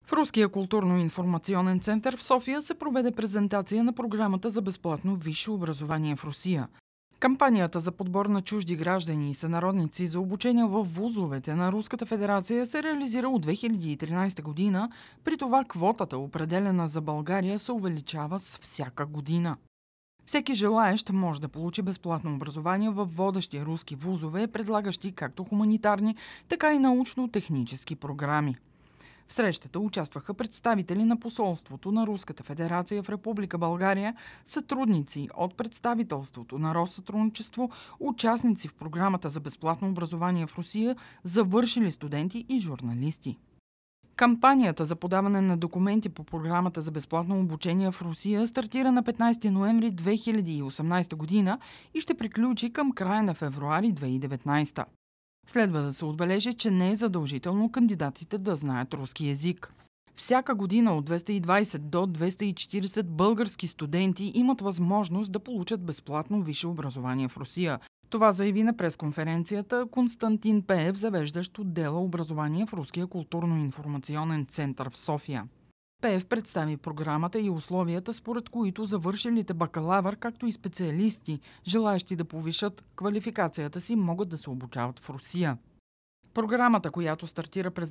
В Руския културно-информационен център в София се проведе презентация на програмата за безплатно висше образование в Русия. Кампанията за подбор на чужди граждани и сънародници за обучение в вузовете на Руската федерация се реализира от 2013 година, при това квотата, определена за България, се увеличава с всяка година. Всеки желаещ може да получи безплатно образование в водещи руски вузове, предлагащи както хуманитарни, така и научно-технически програми. В срещата участваха представители на посолството на Руската федерация в Република България, сътрудници от представителството на Россътрудничество, участници в програмата за безплатно образование в Русия, завършили студенти и журналисти. Кампанията за подаване на документи по програмата за безплатно обучение в Русия стартира на 15 ноември 2018 година и ще приключи към края на февруари 2019. Следва да се отбележи, че не е задължително кандидатите да знаят руски език. Всяка година от 220 до 240 български студенти имат възможност да получат безплатно висше образование в Русия. Това заяви на пресконференцията Константин Пеев, завеждащ отдела образование в Руския културно-информационен център в София. Пеев представи програмата и условията, според които завършилите бакалавър, както и специалисти, желаещи да повишат квалификацията си, могат да се обучават в Русия. Програмата, която стартира през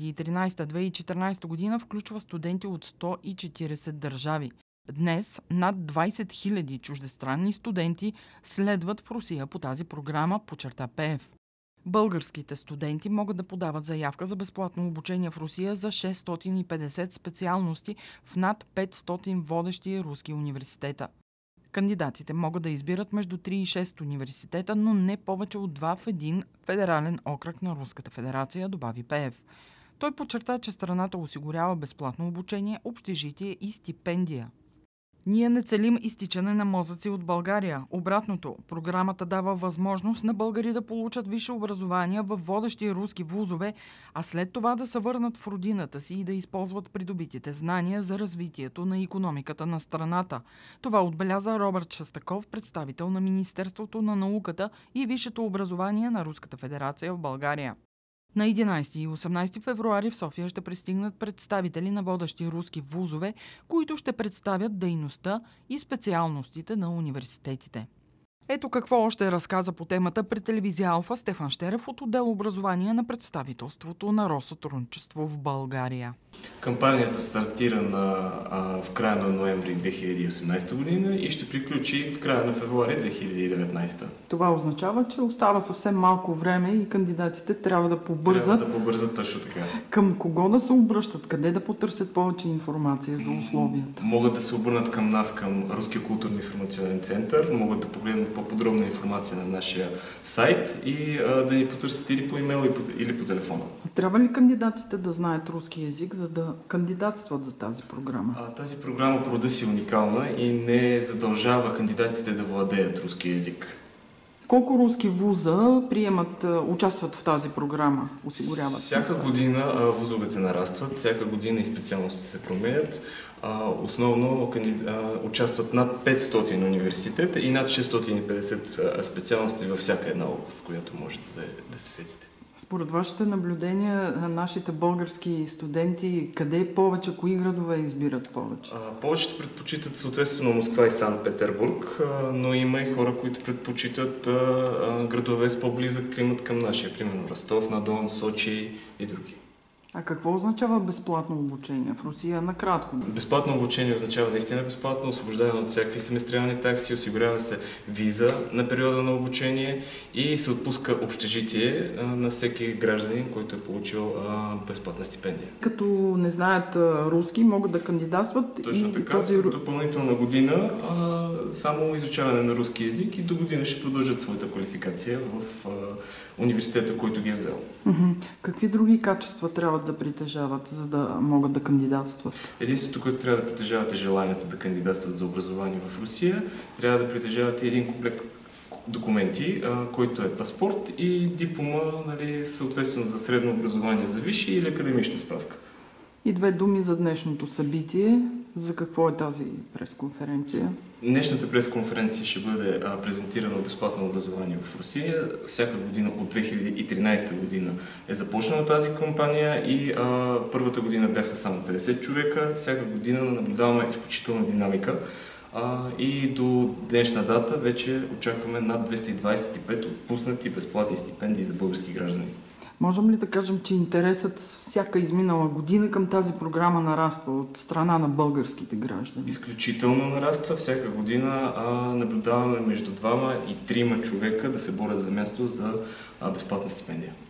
2013-2014 година, включва студенти от 140 държави. Днес над 20 000 чуждестранни студенти следват в Русия по тази програма, подчерта Пеев. Българските студенти могат да подават заявка за безплатно обучение в Русия за 650 специалности в над 500 водещи руски университета. Кандидатите могат да избират между 3 и 6 университета, но не повече от 2 в един федерален окръг на Руската федерация, добави Пеев. Той подчерта, че страната осигурява безплатно обучение, общежитие и стипендия. Ние не целим изтичане на мозъци от България. Обратното, програмата дава възможност на българи да получат висше образование в водещи руски вузове, а след това да се върнат в родината си и да използват придобитите знания за развитието на икономиката на страната. Това отбеляза Робърт Шестаков, представител на Министерството на науката и висшето образование на Руската федерация в България. На 11 и 18 февруари в София ще пристигнат представители на водещи руски вузове, които ще представят дейността и специалностите на университетите. Ето какво още разказа по темата пред телевизия Алфа Стефан Щерев от отдел образование на представителството на Россътрудничество в България. Кампанията стартира в края на ноември 2018 година и ще приключи в края на февруари 2019. Това означава, че остава съвсем малко време и кандидатите трябва да побързат. Трябва да побързат, точно така. Към кого да се обръщат? Къде да потърсят повече информация за условията? Могат да се обърнат към нас, към Руския културно-информационен център, могат да погледнат по-подробна информация на нашия сайт и да ни потърсят или по имейл, или по телефона. Трябва ли кандидатите да знаят руски език, за да кандидатстват за тази програма? Тази програма по рода си е уникална и не задължава кандидатите да владеят руски език. Колко руски вуза участват в тази програма, осигуряват? Всяка година вузовете нарастват, всяка година и специалности се променят. Основно участват над 500 университета и над 650 специалности във всяка една област, която можете да се сетите. Според вашите наблюдения, нашите български студенти, къде повече, кои градове избират повече? Повечето предпочитат съответствено Москва и Санкт-Петербург, но има и хора, които предпочитат градове с по-близък климат към нашия, примерно Ростов-на-Дон, Сочи и други. А какво означава безплатно обучение в Русия? Накратко. Безплатно обучение означава наистина безплатно, освобождаване от всякакви семестриални такси, осигурява се виза на периода на обучение и се отпуска общежитие на всеки гражданин, който е получил безплатна стипендия. Като не знаят руски, могат да кандидатстват. Точно така, с допълнителна година само изучаване на руски език и до година ще продължат своята квалификация в университета, който ги е взел. Какви други качества трябва да притежават, за да могат да кандидатстват? Единството, което трябва да притежават е желанието да кандидатстват за образование в Русия. Трябва да притежават един комплект документи, който е паспорт и диплома, съответствено за средно образование за висше или академична справка. И 2 думи за днешното събитие. За какво е тази пресконференция? Днешната пресконференция ще бъде презентирано безплатно образование в Русия. Всяка година от 2013 година е започнала тази кампания и първата година бяха само 50 човека. Всяка година наблюдаваме изключителна динамика и до днешна дата вече очакваме над 225 отпуснати безплатни стипендии за български граждани. Можем ли да кажем, че интересът всяка изминала година към тази програма нараства от страна на българските граждани? Изключително нараства. Всяка година наблюдаваме между 2 и 3 човека да се борят за място за безплатна стипендия.